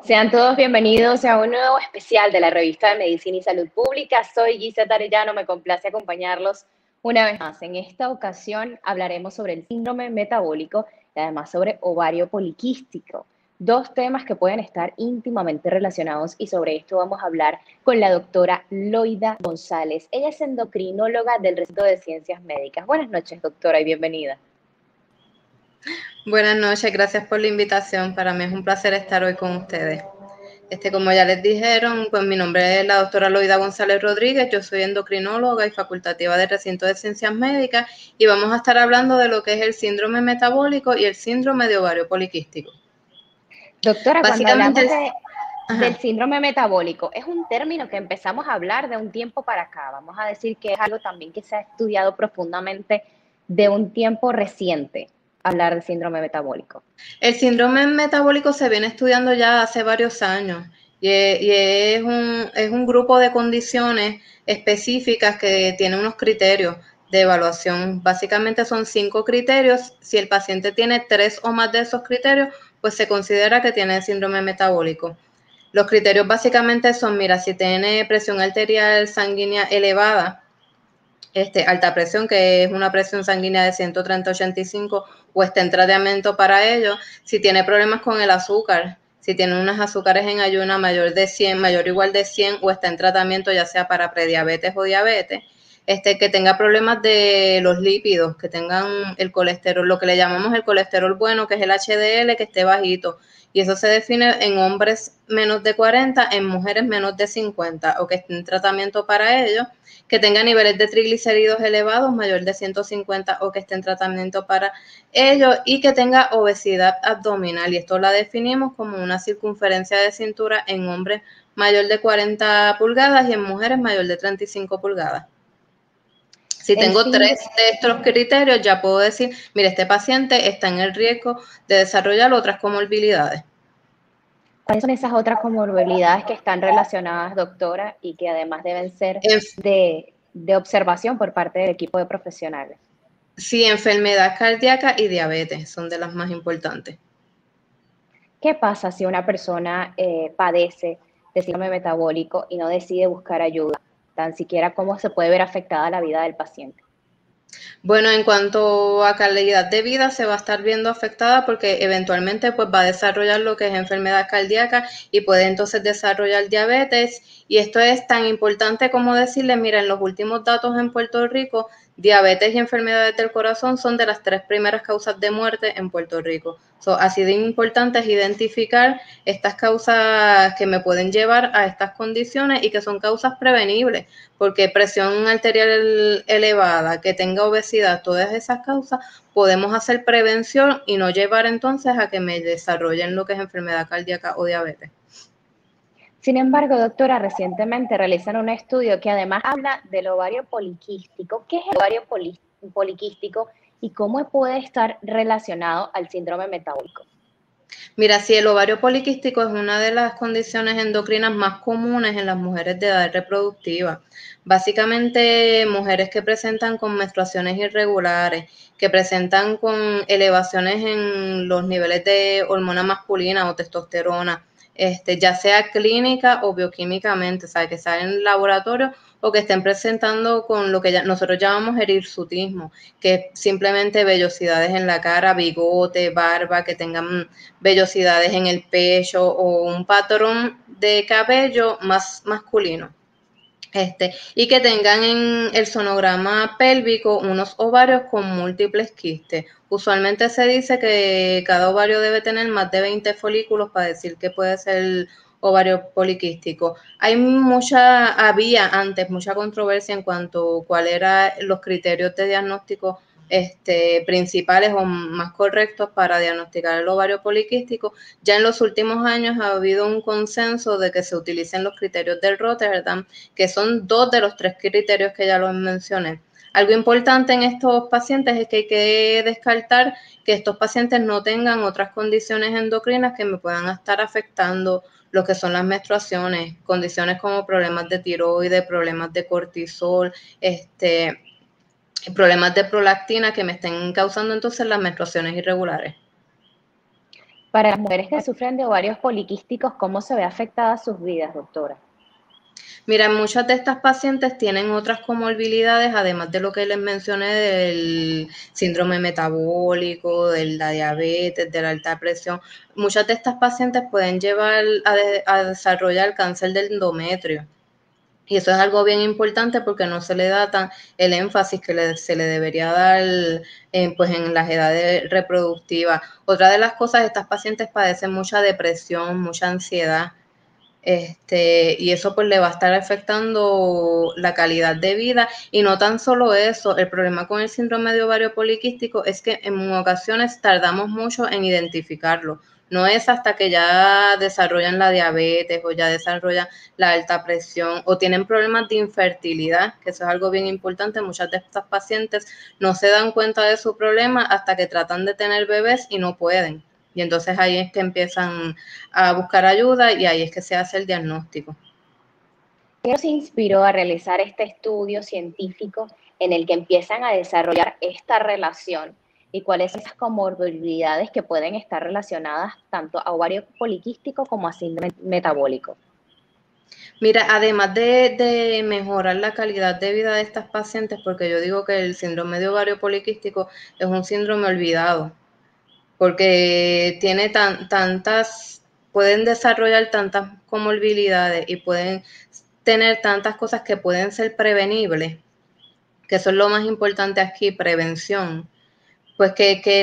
Sean todos bienvenidos a un nuevo especial de la revista de Medicina y Salud Pública. Soy Gisette Arellano, me complace acompañarlos una vez más. En esta ocasión hablaremos sobre el síndrome metabólico y además sobre ovario poliquístico. Dos temas que pueden estar íntimamente relacionados y sobre esto vamos a hablar con la doctora Loida González. Ella es endocrinóloga del recinto de Ciencias Médicas. Buenas noches, doctora, y bienvenida. Buenas noches, gracias por la invitación. Para mí es un placer estar hoy con ustedes. Como ya les dijeron, pues mi nombre es la doctora Loida González Rodríguez, yo soy endocrinóloga y facultativa del recinto de Ciencias Médicas y vamos a estar hablando de lo que es el síndrome metabólico y el síndrome de ovario poliquístico. Doctora, cuando hablamos del Ajá. síndrome metabólico, es un término que empezamos a hablar de un tiempo para acá. Vamos a decir que es algo también que se ha estudiado profundamente de un tiempo reciente, hablar del síndrome metabólico. El síndrome metabólico se viene estudiando ya hace varios años y es un grupo de condiciones específicas que tienen unos criterios de evaluación. Básicamente son 5 criterios. Si el paciente tiene 3 o más de esos criterios, pues se considera que tiene síndrome metabólico. Los criterios básicamente son, mira, si tiene presión arterial sanguínea elevada, alta presión, que es una presión sanguínea de 130/85 o está en tratamiento para ello, si tiene problemas con el azúcar, si tiene unos azúcares en ayuna mayor de 100, mayor o igual de 100 o está en tratamiento ya sea para prediabetes o diabetes, que tenga problemas de los lípidos, que tengan el colesterol, lo que le llamamos el colesterol bueno, que es el HDL, que esté bajito. Y eso se define en hombres menos de 40, en mujeres menos de 50, o que esté en tratamiento para ello, que tenga niveles de triglicéridos elevados, mayor de 150, o que esté en tratamiento para ello, y que tenga obesidad abdominal. Y esto la definimos como una circunferencia de cintura en hombres mayor de 40 pulgadas y en mujeres mayor de 35 pulgadas. Si tengo 3 de estos criterios, ya puedo decir, mire, este paciente está en el riesgo de desarrollar otras comorbilidades. ¿Cuáles son esas otras comorbilidades que están relacionadas, doctora, y que además deben ser de observación por parte del equipo de profesionales? Sí, enfermedad cardíaca y diabetes son de las más importantes. ¿Qué pasa si una persona padece de síndrome metabólico y no decide buscar ayuda? Tan siquiera cómo se puede ver afectada la vida del paciente. Bueno, en cuanto a calidad de vida, se va a estar viendo afectada porque eventualmente pues, va a desarrollar lo que es enfermedad cardíaca y puede entonces desarrollar diabetes. Y esto es tan importante como decirle, mira, en los últimos datos en Puerto Rico, diabetes y enfermedades del corazón son de las 3 primeras causas de muerte en Puerto Rico. Así de importante es identificar estas causas que me pueden llevar a estas condiciones y que son causas prevenibles, porque presión arterial elevada, que tenga obesidad, todas esas causas, podemos hacer prevención y no llevar entonces a que me desarrollen lo que es enfermedad cardíaca o diabetes. Sin embargo, doctora, recientemente realizan un estudio que además habla del ovario poliquístico. ¿Qué es el ovario poliquístico y cómo puede estar relacionado al síndrome metabólico? Mira, si el ovario poliquístico es una de las condiciones endocrinas más comunes en las mujeres de edad reproductiva. Básicamente, mujeres que presentan con menstruaciones irregulares, que presentan con elevaciones en los niveles de hormona masculina o testosterona, ya sea clínica o bioquímicamente, o sea, que sea en laboratorio o que estén presentando con lo que nosotros llamamos el hirsutismo, que es simplemente vellosidades en la cara, bigote, barba, que tengan vellosidades en el pecho o un patrón de cabello más masculino. Y que tengan en el sonograma pélvico unos ovarios con múltiples quistes. Usualmente se dice que cada ovario debe tener más de 20 folículos para decir que puede ser el ovario poliquístico. Había antes mucha controversia en cuanto a cuáles eran los criterios de diagnóstico principales o más correctos para diagnosticar el ovario poliquístico. Ya en los últimos años ha habido un consenso de que se utilicen los criterios del Rotterdam, que son 2 de los 3 criterios que ya los mencioné. Algo importante en estos pacientes es que hay que descartar que estos pacientes no tengan otras condiciones endocrinas que me puedan estar afectando lo que son las menstruaciones, condiciones como problemas de tiroides, problemas de cortisol, problemas de prolactina que me estén causando entonces las menstruaciones irregulares. Para las mujeres que sufren de ovarios poliquísticos, ¿cómo se ve afectada sus vidas, doctora? Mira, muchas de estas pacientes tienen otras comorbilidades, además de lo que les mencioné del síndrome metabólico, de la diabetes, de la alta presión. Muchas de estas pacientes pueden llevar a desarrollar cáncer del endometrio. Y eso es algo bien importante porque no se le da tan el énfasis que se le debería dar pues en las edades reproductivas. Otra de las cosas, estas pacientes padecen mucha depresión, mucha ansiedad, y eso pues le va a estar afectando la calidad de vida. Y no tan solo eso, el problema con el síndrome de ovario poliquístico es que en ocasiones tardamos mucho en identificarlo. No es hasta que ya desarrollan la diabetes o ya desarrollan la alta presión o tienen problemas de infertilidad, que eso es algo bien importante. Muchas de estas pacientes no se dan cuenta de su problema hasta que tratan de tener bebés y no pueden. Y entonces ahí es que empiezan a buscar ayuda y ahí es que se hace el diagnóstico. ¿Qué los inspiró a realizar este estudio científico en el que empiezan a desarrollar esta relación? ¿Y cuáles son esas comorbilidades que pueden estar relacionadas tanto a ovario poliquístico como a síndrome metabólico? Mira, además de mejorar la calidad de vida de estas pacientes, porque yo digo que el síndrome de ovario poliquístico es un síndrome olvidado, porque tiene tantas, pueden desarrollar tantas comorbilidades y pueden tener tantas cosas que pueden ser prevenibles, que eso es lo más importante aquí, prevención, pues que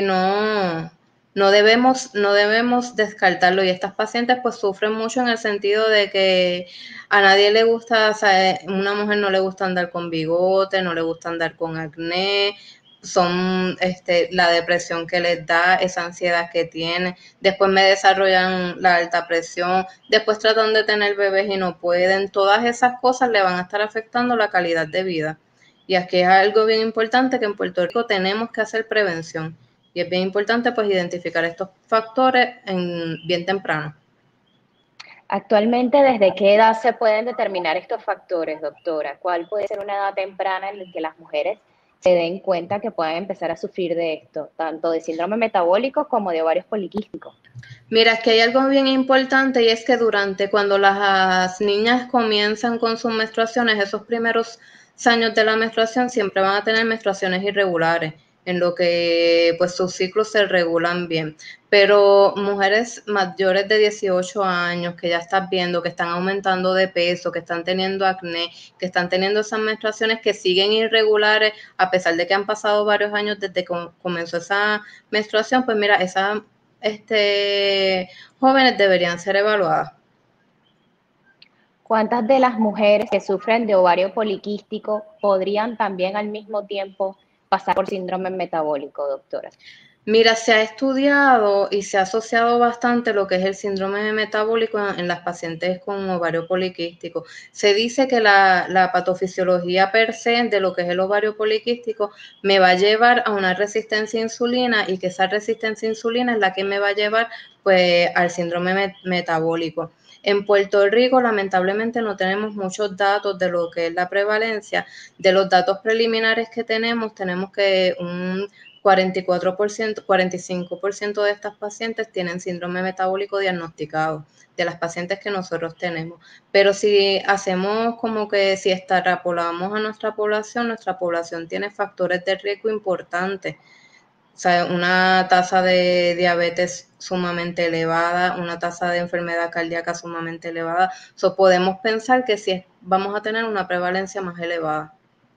no debemos descartarlo. Y estas pacientes pues sufren mucho en el sentido de que a nadie le gusta, o sea, una mujer no le gusta andar con bigote, no le gusta andar con acné, son la depresión que les da, esa ansiedad que tienen, después me desarrollan la alta presión, después tratan de tener bebés y no pueden, todas esas cosas le van a estar afectando la calidad de vida. Y aquí es algo bien importante que en Puerto Rico tenemos que hacer prevención. Y es bien importante pues identificar estos factores bien temprano. Actualmente, ¿desde qué edad se pueden determinar estos factores, doctora? ¿Cuál puede ser una edad temprana en la que las mujeres se den cuenta que pueden empezar a sufrir de esto, tanto de síndrome metabólico como de ovarios poliquísticos? Mira, es que hay algo bien importante y es que cuando las niñas comienzan con sus menstruaciones, esos primeros años de la menstruación siempre van a tener menstruaciones irregulares, en lo que pues sus ciclos se regulan bien. Pero mujeres mayores de 18 años que ya estás viendo que están aumentando de peso, que están teniendo acné, que están teniendo esas menstruaciones que siguen irregulares a pesar de que han pasado varios años desde que comenzó esa menstruación, pues mira, esa jóvenes deberían ser evaluadas. ¿Cuántas de las mujeres que sufren de ovario poliquístico podrían también al mismo tiempo pasar por síndrome metabólico, doctora? Mira, se ha estudiado y se ha asociado bastante lo que es el síndrome metabólico en las pacientes con ovario poliquístico. Se dice que la patofisiología per se de lo que es el ovario poliquístico me va a llevar a una resistencia a insulina y que esa resistencia a insulina es la que me va a llevar pues al síndrome metabólico. En Puerto Rico, lamentablemente, no tenemos muchos datos de lo que es la prevalencia. De los datos preliminares que tenemos que un 44%, 45% de estas pacientes tienen síndrome metabólico diagnosticado, de las pacientes que nosotros tenemos. Pero si hacemos como que si extrapolamos a nuestra población tiene factores de riesgo importantes. O sea, una tasa de diabetes sumamente elevada, una tasa de enfermedad cardíaca sumamente elevada. So, podemos pensar que sí vamos a tener una prevalencia más elevada.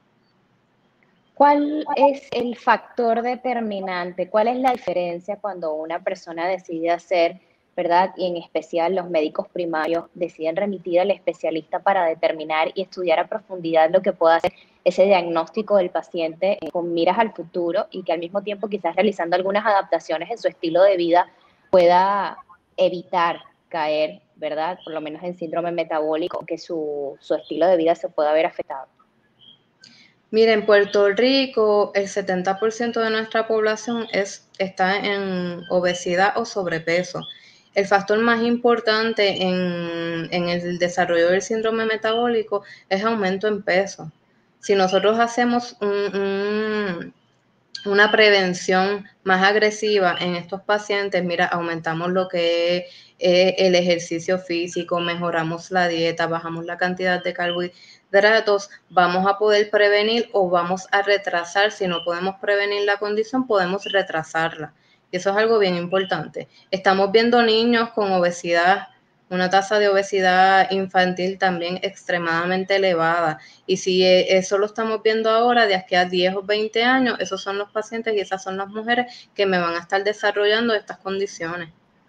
¿Cuál es el factor determinante? ¿Cuál es la diferencia cuando una persona decide hacer, verdad? Y en especial los médicos primarios deciden remitir al especialista para determinar y estudiar a profundidad lo que pueda hacer ese diagnóstico del paciente con miras al futuro y que al mismo tiempo quizás realizando algunas adaptaciones en su estilo de vida pueda evitar caer, ¿verdad? Por lo menos en síndrome metabólico, que su estilo de vida se pueda ver afectado. Mira, en Puerto Rico el 70% de nuestra población está en obesidad o sobrepeso. El factor más importante en el desarrollo del síndrome metabólico es aumento en peso. Si nosotros hacemos una prevención más agresiva en estos pacientes, mira, aumentamos lo que es el ejercicio físico, mejoramos la dieta, bajamos la cantidad de carbohidratos, vamos a poder prevenir o vamos a retrasar, si no podemos prevenir la condición, podemos retrasarla. Y eso es algo bien importante. Estamos viendo niños con obesidad, una tasa de obesidad infantil también extremadamente elevada. Y si eso lo estamos viendo ahora, de aquí a 10 o 20 años, esos son los pacientes y esas son las mujeres que me van a estar desarrollando estas condiciones.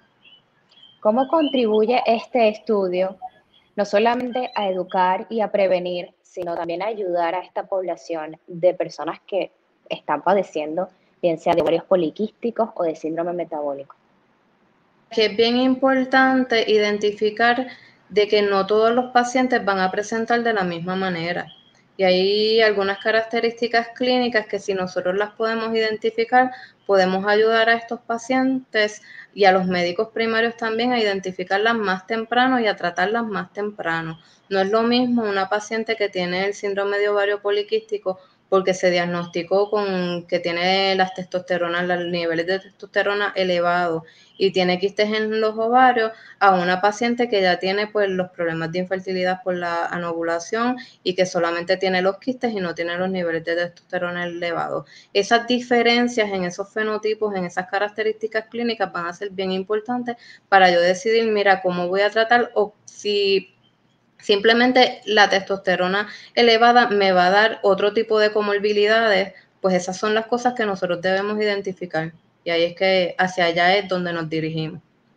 ¿Cómo contribuye este estudio no solamente a educar y a prevenir, sino también a ayudar a esta población de personas que están padeciendo, bien sea de ovarios poliquísticos o de síndrome metabólico? Que es bien importante identificar de que no todos los pacientes van a presentar de la misma manera. Y hay algunas características clínicas que si nosotros las podemos identificar, podemos ayudar a estos pacientes y a los médicos primarios también a identificarlas más temprano y a tratarlas más temprano. No es lo mismo una paciente que tiene el síndrome de ovario poliquístico porque se diagnosticó con que tiene las testosteronas, los niveles de testosterona elevados y tiene quistes en los ovarios, a una paciente que ya tiene pues los problemas de infertilidad por la anovulación y que solamente tiene los quistes y no tiene los niveles de testosterona elevados. Esas diferencias en esos fenotipos, en esas características clínicas van a ser bien importantes para yo decidir, mira, cómo voy a tratar o si simplemente la testosterona elevada me va a dar otro tipo de comorbilidades, pues esas son las cosas que nosotros debemos identificar. Y ahí es que hacia allá es donde nos dirigimos.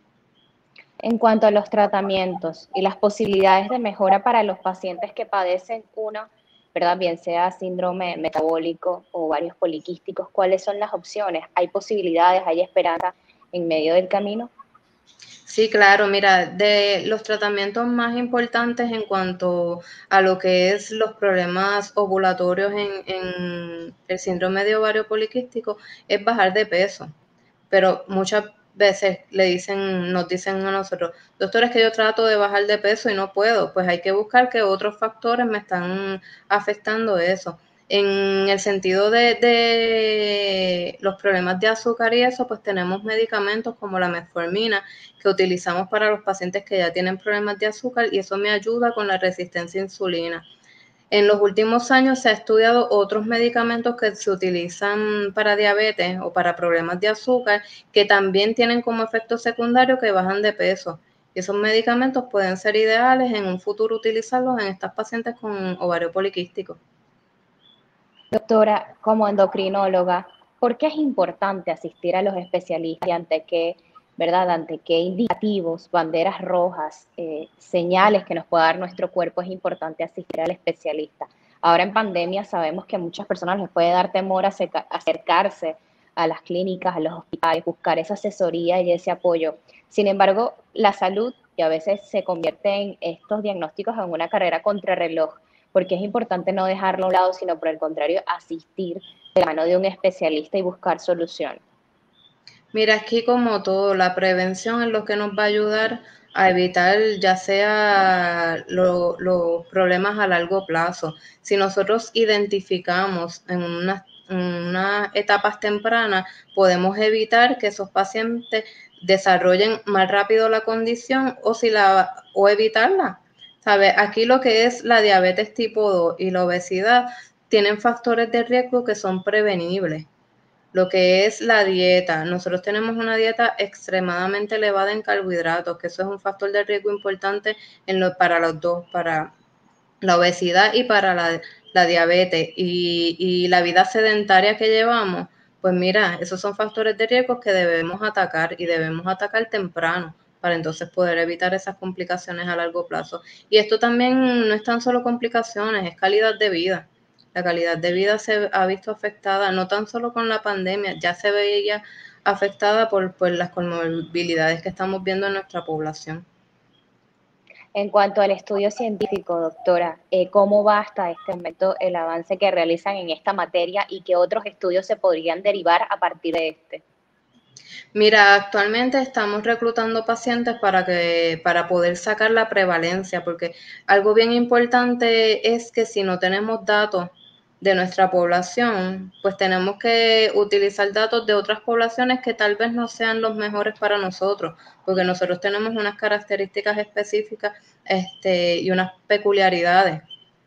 En cuanto a los tratamientos y las posibilidades de mejora para los pacientes que padecen uno, ¿verdad? Bien sea síndrome metabólico o ovarios poliquísticos, ¿cuáles son las opciones? ¿Hay posibilidades, hay esperanza en medio del camino? Sí, claro, mira, de los tratamientos más importantes en cuanto a lo que es los problemas ovulatorios en el síndrome de ovario poliquístico es bajar de peso. Pero muchas veces nos dicen a nosotros, doctores, que yo trato de bajar de peso y no puedo, pues hay que buscar qué otros factores me están afectando eso. En el sentido de los problemas de azúcar y eso, pues tenemos medicamentos como la metformina que utilizamos para los pacientes que ya tienen problemas de azúcar y eso me ayuda con la resistencia a insulina. En los últimos años se ha estudiado otros medicamentos que se utilizan para diabetes o para problemas de azúcar que también tienen como efecto secundario que bajan de peso. Y esos medicamentos pueden ser ideales en un futuro utilizarlos en estas pacientes con ovario poliquístico. Doctora, como endocrinóloga, ¿por qué es importante asistir a los especialistas y ante qué, verdad, ante qué indicativos, banderas rojas, señales que nos pueda dar nuestro cuerpo es importante asistir al especialista? Ahora en pandemia sabemos que a muchas personas les puede dar temor acercarse a las clínicas, a los hospitales, buscar esa asesoría y ese apoyo. Sin embargo, la salud, y a veces se convierte en estos diagnósticos en una carrera contrarreloj, porque es importante no dejarlo a un lado, sino por el contrario, asistir de la mano de un especialista y buscar solución. Mira, aquí como todo, la prevención es lo que nos va a ayudar a evitar ya sea los problemas a largo plazo. Si nosotros identificamos en unas etapas tempranas, podemos evitar que esos pacientes desarrollen más rápido la condición o evitarla. ¿Sabe? Aquí lo que es la diabetes tipo 2 y la obesidad tienen factores de riesgo que son prevenibles. Lo que es la dieta, nosotros tenemos una dieta extremadamente elevada en carbohidratos, que eso es un factor de riesgo importante para los dos, para la obesidad y para la diabetes. Y la vida sedentaria que llevamos, pues mira, esos son factores de riesgo que debemos atacar y debemos atacar temprano para entonces poder evitar esas complicaciones a largo plazo. Y esto también no es tan solo complicaciones, es calidad de vida. La calidad de vida se ha visto afectada no tan solo con la pandemia, ya se veía afectada por las comorbilidades que estamos viendo en nuestra población. En cuanto al estudio científico, doctora, ¿cómo va hasta este momento el avance que realizan en esta materia y qué otros estudios se podrían derivar a partir de este? Mira, actualmente estamos reclutando pacientes para poder sacar la prevalencia, porque algo bien importante es que si no tenemos datos de nuestra población, pues tenemos que utilizar datos de otras poblaciones que tal vez no sean los mejores para nosotros, porque nosotros tenemos unas características específicas y unas peculiaridades.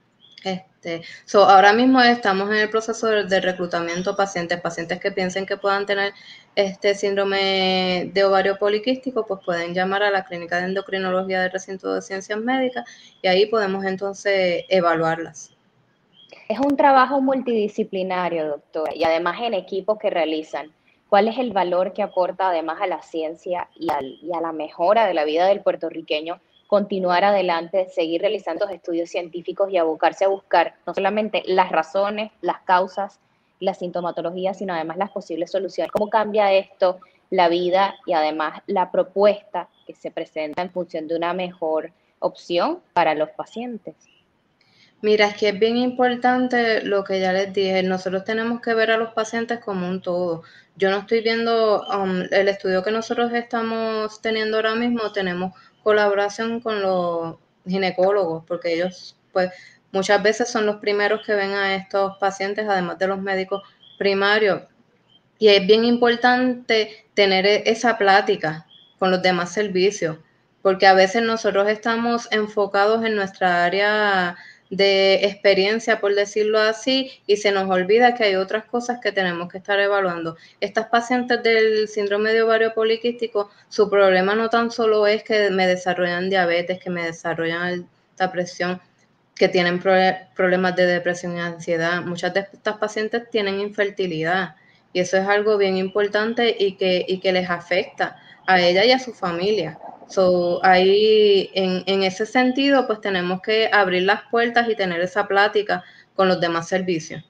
Ahora mismo estamos en el proceso de reclutamiento pacientes que piensen que puedan tener este síndrome de ovario poliquístico, pues pueden llamar a la clínica de endocrinología del recinto de ciencias médicas y ahí podemos entonces evaluarlas. Es un trabajo multidisciplinario, doctora, y además en equipos que realizan. ¿Cuál es el valor que aporta además a la ciencia y a la mejora de la vida del puertorriqueño continuar adelante, seguir realizando estos estudios científicos y abocarse a buscar no solamente las razones, las causas, la sintomatología, sino además las posibles soluciones? ¿Cómo cambia esto la vida y además la propuesta que se presenta en función de una mejor opción para los pacientes? Mira, es que es bien importante lo que ya les dije. Nosotros tenemos que ver a los pacientes como un todo. Yo no estoy viendo el estudio que nosotros estamos teniendo ahora mismo, tenemos colaboración con los ginecólogos, porque ellos, pues, muchas veces son los primeros que ven a estos pacientes, además de los médicos primarios. Y es bien importante tener esa plática con los demás servicios, porque a veces nosotros estamos enfocados en nuestra área de experiencia, por decirlo así, y se nos olvida que hay otras cosas que tenemos que estar evaluando. Estas pacientes del síndrome de ovario poliquístico, su problema no tan solo es que me desarrollan diabetes, que me desarrollan alta presión, que tienen problemas de depresión y ansiedad. Muchas de estas pacientes tienen infertilidad y eso es algo bien importante y que les afecta a ella y a su familia. Ahí, en ese sentido, pues tenemos que abrir las puertas y tener esa plática con los demás servicios.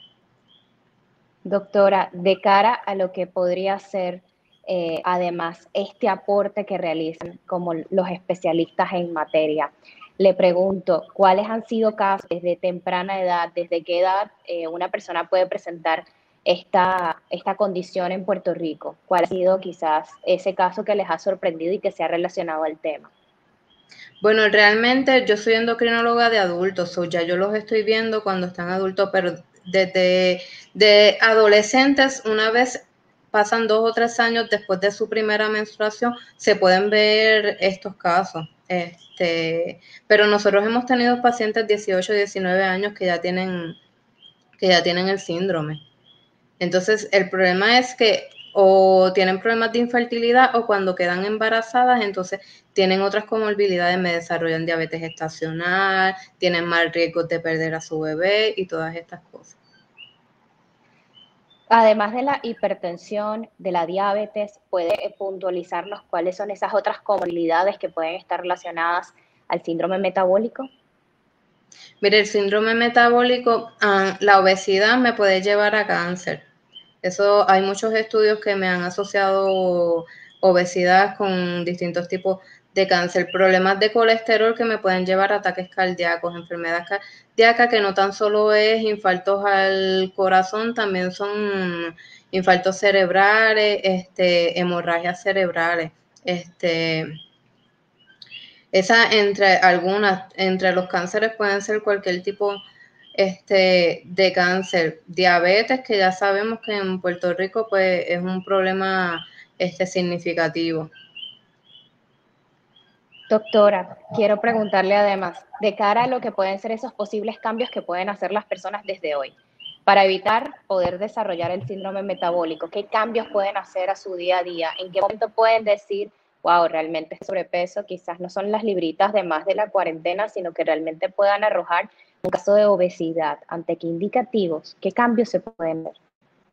Doctora, de cara a lo que podría ser además este aporte que realizan como los especialistas en materia, le pregunto, ¿cuáles han sido casos desde temprana edad, desde qué edad una persona puede presentar esta condición en Puerto Rico? ¿Cuál ha sido quizás ese caso que les ha sorprendido y que se ha relacionado al tema? Bueno, realmente yo soy endocrinóloga de adultos, ya yo los estoy viendo cuando están adultos, pero desde de adolescentes, una vez pasan 2 o 3 años después de su primera menstruación, se pueden ver estos casos. Pero nosotros hemos tenido pacientes 18, 19 años que ya tienen el síndrome. Entonces, el problema es que o tienen problemas de infertilidad o cuando quedan embarazadas, entonces tienen otras comorbilidades, me desarrollan diabetes gestacional, tienen más riesgos de perder a su bebé y todas estas cosas. Además de la hipertensión, de la diabetes, ¿puede puntualizarnos cuáles son esas otras comorbilidades que pueden estar relacionadas al síndrome metabólico? Mire, el síndrome metabólico, la obesidad me puede llevar a cáncer. Eso, hay muchos estudios que me han asociado obesidad con distintos tipos de cáncer, problemas de colesterol que me pueden llevar a ataques cardíacos, enfermedades cardíacas que no tan solo es infartos al corazón, también son infartos cerebrales, hemorragias cerebrales, entre los cánceres pueden ser cualquier tipo de cáncer, diabetes, que ya sabemos que en Puerto Rico pues es un problema significativo. Doctora, quiero preguntarle además, de cara a lo que pueden ser esos posibles cambios que pueden hacer las personas desde hoy, para evitar poder desarrollar el síndrome metabólico, ¿qué cambios pueden hacer a su día a día? ¿En qué momento pueden decir, wow, realmente es sobrepeso? Quizás no son las libritas de más de la cuarentena, sino que realmente puedan arrojar un caso de obesidad. ¿Ante qué indicativos? ¿Qué cambios se pueden ver?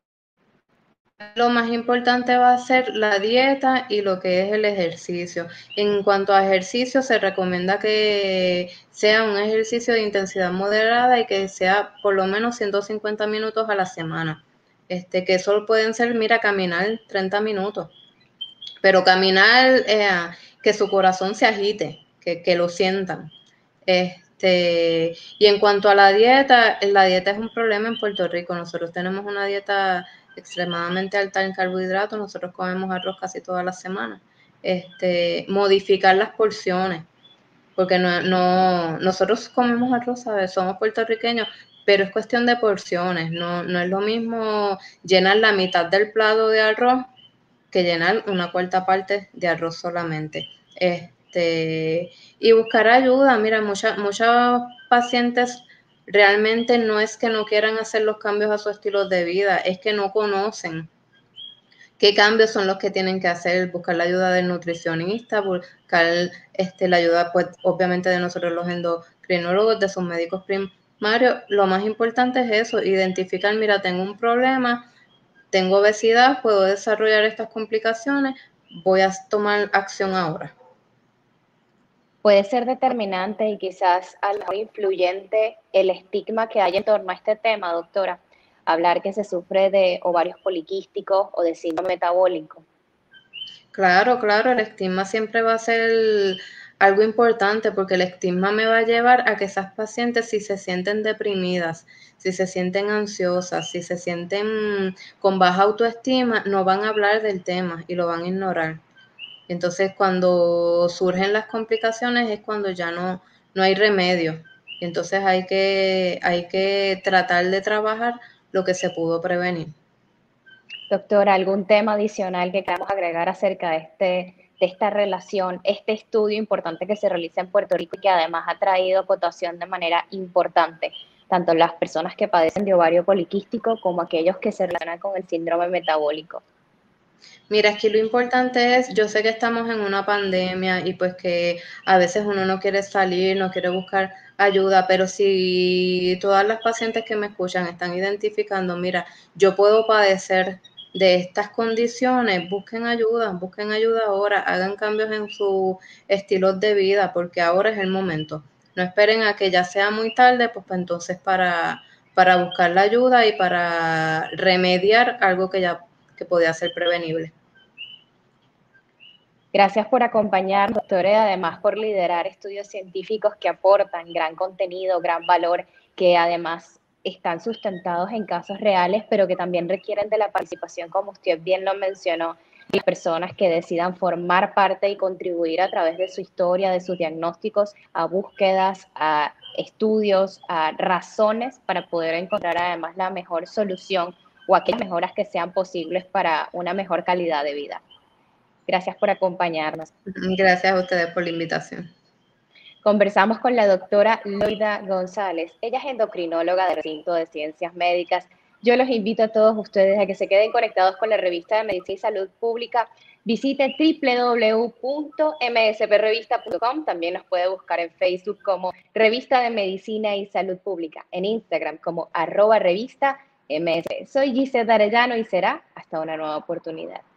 Lo más importante va a ser la dieta y lo que es el ejercicio. En cuanto a ejercicio, se recomienda que sea un ejercicio de intensidad moderada y que sea por lo menos 150 minutos a la semana. Que solo pueden ser, mira, caminar 30 minutos, pero caminar, que su corazón se agite, que lo sientan. Y en cuanto a la dieta es un problema en Puerto Rico. Nosotros tenemos una dieta extremadamente alta en carbohidratos, nosotros comemos arroz casi todas las semanas. Modificar las porciones, porque nosotros comemos arroz, ¿sabes? Somos puertorriqueños, pero es cuestión de porciones, no es lo mismo llenar la mitad del plato de arroz que llenar una cuarta parte de arroz solamente. Y buscar ayuda. Mira, muchos pacientes realmente no es que no quieran hacer los cambios a su estilo de vida, es que no conocen qué cambios son los que tienen que hacer, buscar la ayuda del nutricionista, buscar la ayuda, pues, obviamente de nosotros los endocrinólogos, de sus médicos primarios. Lo más importante es eso, identificar, mira, tengo un problema, tengo obesidad, puedo desarrollar estas complicaciones, voy a tomar acción ahora. Puede ser determinante y quizás algo influyente el estigma que hay en torno a este tema, doctora. Hablar que se sufre de ovarios poliquísticos o de síndrome metabólico. Claro, el estigma siempre va a ser algo importante porque el estigma me va a llevar a que esas pacientes, si se sienten deprimidas, si se sienten ansiosas, si se sienten con baja autoestima, no van a hablar del tema y lo van a ignorar. Entonces, cuando surgen las complicaciones es cuando ya no hay remedio. Entonces hay que tratar de trabajar lo que se pudo prevenir. Doctora, ¿algún tema adicional que queramos agregar acerca de esta relación, este estudio importante que se realiza en Puerto Rico y que además ha traído cotación de manera importante, tanto las personas que padecen de ovario poliquístico como aquellos que se relacionan con el síndrome metabólico? Mira, aquí lo importante es, yo sé que estamos en una pandemia y pues que a veces uno no quiere salir, no quiere buscar ayuda, pero si todas las pacientes que me escuchan están identificando, mira, yo puedo padecer de estas condiciones, busquen ayuda ahora, hagan cambios en su estilo de vida, porque ahora es el momento. No esperen a que ya sea muy tarde, pues entonces para buscar la ayuda y para remediar algo que podía ser prevenible. Gracias por acompañarnos, doctora, y además por liderar estudios científicos que aportan gran contenido, gran valor, que además están sustentados en casos reales, pero que también requieren de la participación, como usted bien lo mencionó, de las personas que decidan formar parte y contribuir a través de su historia, de sus diagnósticos, a búsquedas, a estudios, a razones para poder encontrar además la mejor solución o aquellas mejoras que sean posibles para una mejor calidad de vida. Gracias por acompañarnos. Gracias a ustedes por la invitación. Conversamos con la doctora Loida González. Ella es endocrinóloga del recinto de Ciencias Médicas. Yo los invito a todos ustedes a que se queden conectados con la revista de Medicina y Salud Pública. Visite www.msprevista.com. También nos puede buscar en Facebook como Revista de Medicina y Salud Pública, en Instagram como @revista MS. Soy Gisela Arellano y será hasta una nueva oportunidad.